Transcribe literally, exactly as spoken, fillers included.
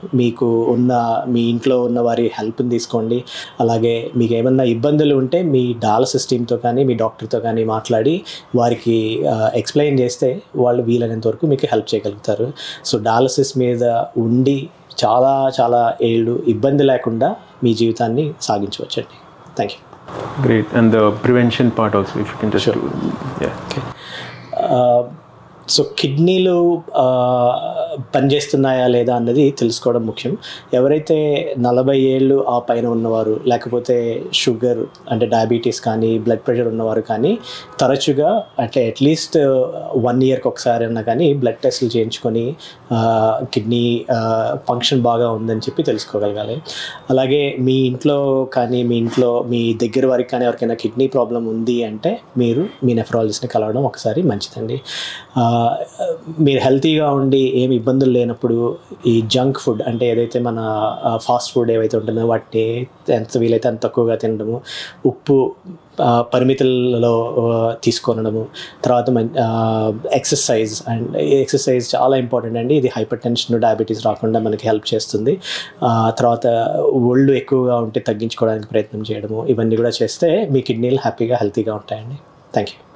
మీకు ఉన్న మీ ఇంట్లో ఉన్న వారి హెల్ప్ని తీసుకోండి. అలాగే మీకు ఏమన్నా ఇబ్బందులు ఉంటే మీ డయాలసిస్ టీమ్తో కానీ మీ డాక్టర్తో కానీ మాట్లాడి వారికి ఎక్స్ప్లెయిన్ చేస్తే వాళ్ళు వీలైనంత వరకు మీకు హెల్ప్ చేయగలుగుతారు. సో డయాలసిస్ మీద ఉండి చాలా చాలా ఏళ్ళు ఇబ్బంది లేకుండా మీ జీవితాన్ని సాగించవచ్చండి. Thank you. Great. And the prevention part also, if you can just sure. do, yeah. Okay. Uh, so కిడ్నీలు పనిచేస్తున్నాయా లేదా అన్నది తెలుసుకోవడం ముఖ్యం. ఎవరైతే నలభై ఏళ్ళు ఆ పైన ఉన్నవారు, లేకపోతే షుగర్ అంటే డయాబెటీస్ కానీ బ్లడ్ ప్రెషర్ ఉన్నవారు కానీ తరచుగా అంటే అట్లీస్ట్ వన్ ఇయర్కి ఒకసారి అన్నా కానీ బ్లడ్ టెస్టులు చేయించుకొని కిడ్నీ ఫంక్షన్ బాగా ఉందని చెప్పి తెలుసుకోగలగాలి. అలాగే మీ ఇంట్లో కానీ మీ ఇంట్లో మీ దగ్గర వారికి కానీ ఎవరికైనా కిడ్నీ ప్రాబ్లం ఉంది అంటే మీరు మీ నెఫ్రాలజిస్ట్ని కలవడం ఒకసారి మంచిదండి. మీరు హెల్తీగా ఉండి ఏమి ఇబ్బందులు లేనప్పుడు ఈ జంక్ ఫుడ్ అంటే ఏదైతే మన ఫాస్ట్ ఫుడ్ ఏవైతే ఉంటుందో వాటిని ఎంత వీలైతే అంత తక్కువగా తినడము, ఉప్పు పరిమితులలో తీసుకోనడము, తర్వాత ఎక్సర్సైజ్ అండ్ ఎక్సర్సైజ్ చాలా ఇంపార్టెంట్ అండి. ఇది హైపర్ టెన్షన్ డయాబెటీస్ రాకుండా మనకి హెల్ప్ చేస్తుంది. తర్వాత ఒళ్ళు ఎక్కువగా ఉంటే తగ్గించుకోవడానికి ప్రయత్నం చేయడము, ఇవన్నీ కూడా చేస్తే మీ కిడ్నీలు హ్యాపీగా హెల్తీగా ఉంటాయండి. Thank you.